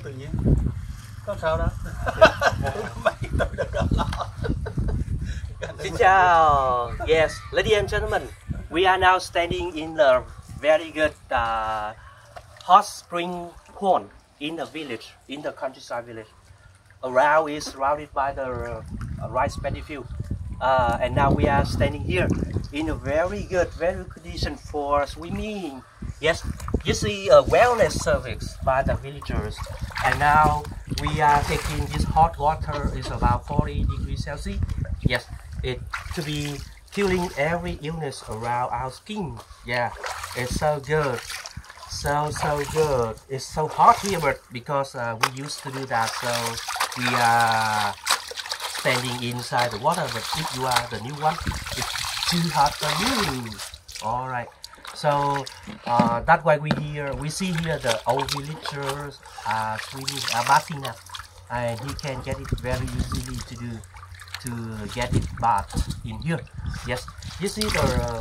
tự nhiên. Có sao đâu. Tôi được lo. Xin chào. Yes, ladies and gentlemen, we are now standing in a very good hot spring pond in the village, in the countryside village. Around is surrounded by the rice paddy field, and now we are standing here in a very good condition for swimming. Yes, you see a wellness service by the villagers, and now we are taking this hot water. Is about 40 degrees Celsius. Yes, it to be killing every illness around our skin. Yeah, it's so good. So good. It's so hot here, but because we used to do that, so we are standing inside the water. But if you are the new one, it's too hot for you. All right. So that's why we see here the old villagers are swimming, bathing up, and he can get it very easily to get it bathed in here. Yes, this is the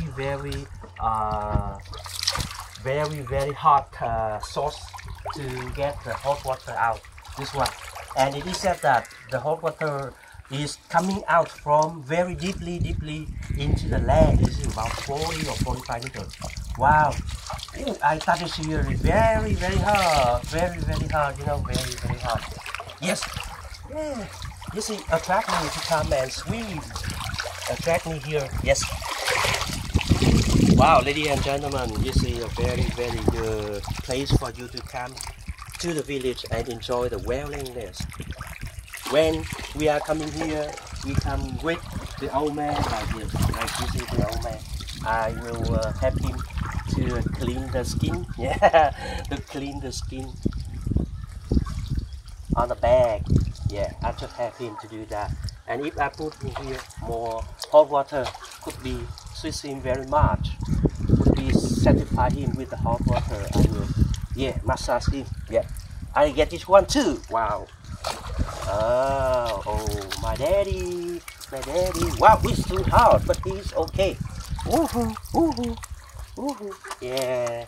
very hot source to get the hot water out. This one, and it is said that the hot water is coming out from very deeply into the land. This is about 40 or 45 meters. Wow! Ooh, I thought this here is very hot, very hot. You know, very hot. Yes. Yeah. This is attract me to come and swim. Attract me here. Yes. Wow, ladies and gentlemen, this is a very good place for you to come to the village and enjoy the wellness. When we are coming here, we come with the old man like this. Like this is the old man. I will help him to clean the skin. Yeah, to clean the skin on the back. Yeah, I just help him to do that. And if I put in here more hot water, could be squeeze him very much. Could be satisfy him with the hot water. I will, yeah, massage him. Yeah, I get this one too. Wow. Oh, my daddy. Wow, it's too hot, but he's okay. Woohoo, woohoo, woohoo. Yeah.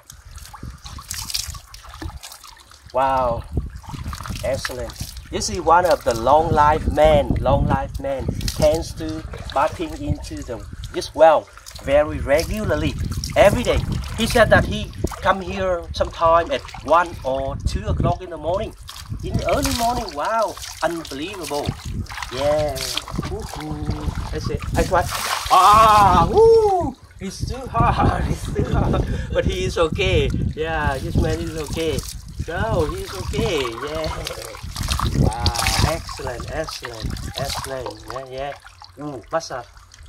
Wow, excellent. This is one of the long life man tends to bathing into this well very regularly every day. He said that he come here sometime at 1 or 2 o'clock in the morning. In the early morning. Wow, unbelievable. Yeah. Let's see. I try. Woo! It's too hard. But he is okay. Yeah, this man is okay. No, he's okay. Yeah. Wow, excellent. Yeah. Massage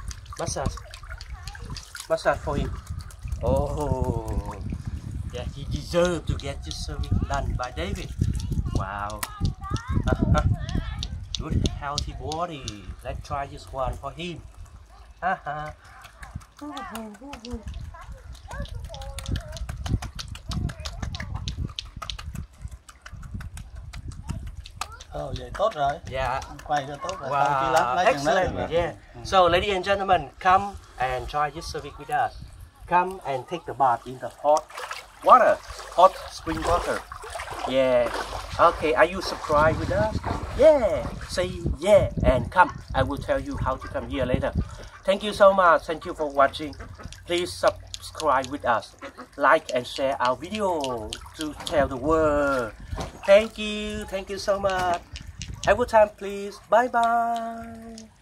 for him. Oh, yeah, he deserved to get this service done by David. Wow. Good healthy body. Let's try this one for him. Oh, vậy tốt rồi. Yeah. Quay cho tốt rồi. Wow, excellent. Yeah. So, ladies and gentlemen, come and try this service with us. Come and take the bath in the hot water, hot spring water. Yeah. Okay, are you subscribed with us? Yeah. Say yeah and come. I will tell you how to come here later. Thank you so much. Thank you for watching. Please subscribe with us. Like and share our video to tell the world. Thank you so much. Have a good time, please. Bye bye.